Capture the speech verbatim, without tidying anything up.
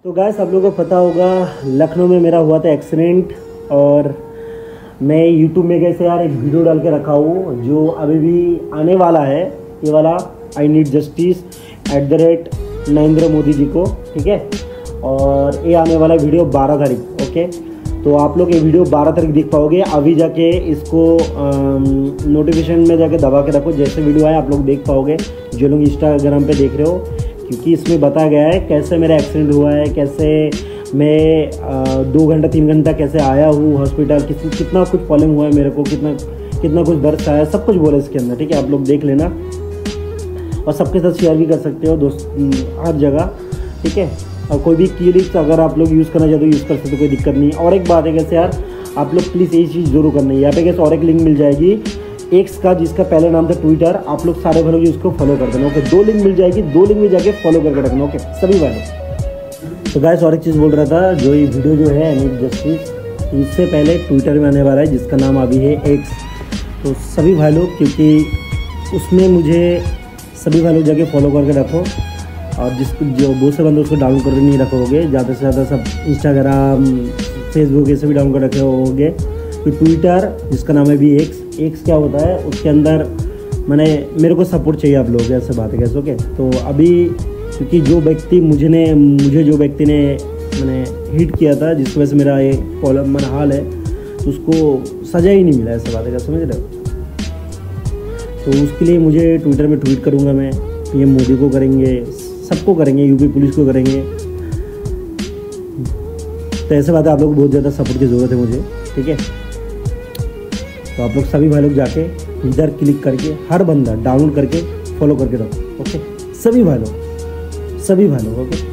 तो गाइस आप लोगों को पता होगा लखनऊ में मेरा हुआ था एक्सीडेंट और मैं यूट्यूब में कैसे यार एक वीडियो डाल के रखा हूँ जो अभी भी आने वाला है। ये वाला I need justice at the rate Narendra Modi ji को, ठीक है। और ये आने वाला वीडियो बारह तारीख, ओके। तो आप लोग ये वीडियो बारह तारीख देख पाओगे। अभी जाके इसको नोटिफिकेशन में जाके दबा के रखो, जैसे वीडियो आए आप लोग देख पाओगे जो लोग इंस्टाग्राम पे देख रहे हो, क्योंकि इसमें बताया गया है कैसे मेरा एक्सीडेंट हुआ है, कैसे मैं आ, दो घंटा तीन घंटा कैसे आया हूँ हॉस्पिटल, किस कितना कुछ प्रॉब्लम हुआ है मेरे को, कितना कितना कुछ दर्द आया, सब कुछ बोला इसके अंदर, ठीक है। आप लोग देख लेना और सबके साथ शेयर भी कर सकते हो दोस्त हर जगह, ठीक है। और कोई भी की लिस्ट अगर आप लोग यूज़ करना चाहते हो यूज़ कर सकते हो, कोई दिक्कत नहीं। और एक बात है कैसे यार आप लोग प्लीज़ यही चीज़ जरूर करना है। यहाँ पे कैसे और एक लिंक मिल जाएगी एक्स का, जिसका पहले नाम था ट्विटर, आप लोग सारे भाई उसको फॉलो कर देना, ओके। दो लिंक मिल जाएगी, दो लिंक में जाके फॉलो करके रखना, ओके सभी भाई। तो गाइस और एक चीज़ बोल रहा था, जो ये वीडियो जो है नीड जस्टिस इससे पहले ट्विटर में आने वाला है जिसका नाम अभी है एक्स। तो सभी भाई लोग, क्योंकि उसमें मुझे सभी भाई लोग जाके फॉलो करके रखो, और जिसको जो बहुत से बंदे उसको डाउनलोड करके नहीं रखोगे, ज़्यादा से ज़्यादा सब इंस्टाग्राम फेसबुक ये सभी डाउनलोड कर रखे होगे। तो ट्विटर जिसका नाम है भी एक्स, एक्स क्या होता है उसके अंदर मैंने मेरे को सपोर्ट चाहिए आप लोग, ऐसे बात है कैसे, ओके। तो अभी क्योंकि जो व्यक्ति मुझे ने मुझे जो व्यक्ति ने मैंने हिट किया था जिसकी वजह से मेरा ये प्रॉब्लम मेरा हाल है, तो उसको सजा ही नहीं मिला, ऐसे बात है क्या, समझ रहे हो। तो उसके लिए मुझे ट्विटर में ट्वीट करूँगा मैं, पीएम मोदी को करेंगे, सबको करेंगे, यूपी पुलिस को करेंगे। तो ऐसे बात है, आप लोग को बहुत ज़्यादा सपोर्ट की ज़रूरत है मुझे, ठीक है। तो आप लोग सभी भाई लोग जाके इधर क्लिक करके हर बंदा डाउनलोड करके फॉलो करके रखो, ओके सभी भाई लोग, सभी भाई लोग, ओके।